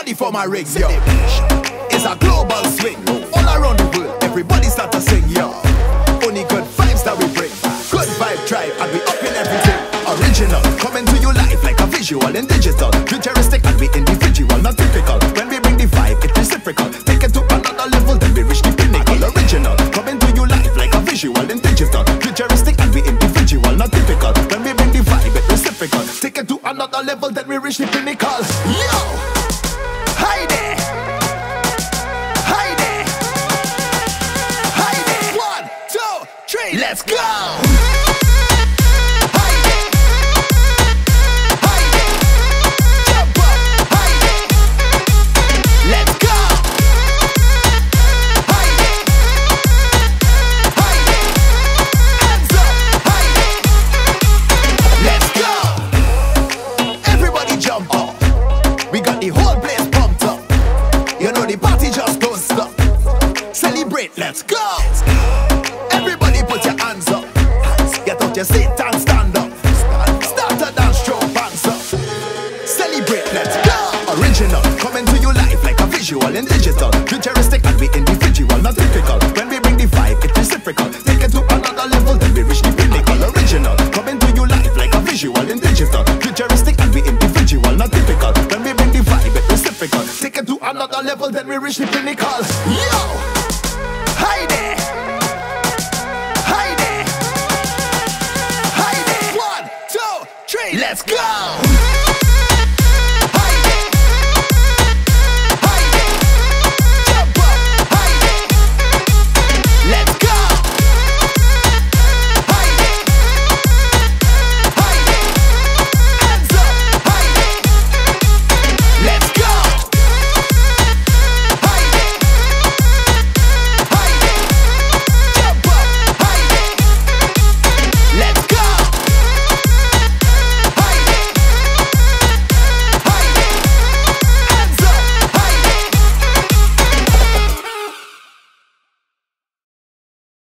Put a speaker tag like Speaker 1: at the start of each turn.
Speaker 1: money for my rig, yo. It's a global swing, all around the world, everybody start to sing, yo. Only good vibes that we bring, good vibe tribe, and we up in everything. Original, coming to your life like a visual and digital. Futuristic and we individual, not typical. When we bring the vibe, it's reciprocal. Take it to another level, then we reach the pinnacle. Original, coming to your life like a visual and digital. Futuristic and we individual, not typical. When we bring the vibe, it's reciprocal. Take it to another level, then we reach the pinnacle. Yo! Hi there! Hi there! Hi there! 1, 2, 3, let's go! The whole place pumped up. You know the party just don't stop. Celebrate, let's go. Everybody put your hands up. Get out your seat and stand up. Start to dance, throw hands up. Celebrate, let's go. Original, coming to your life like a visual and digital. Futuristic and we individual, not typical. When we bring the vibe, it's reciprocal. Take it to another level, then we reach the pinnacle. Original, coming to your life like a visual and digital. Futuristic and we individual, not typical. When we bring the vibe, it's reciprocal. Take it to another level, then we reach the pinnacle. Yo!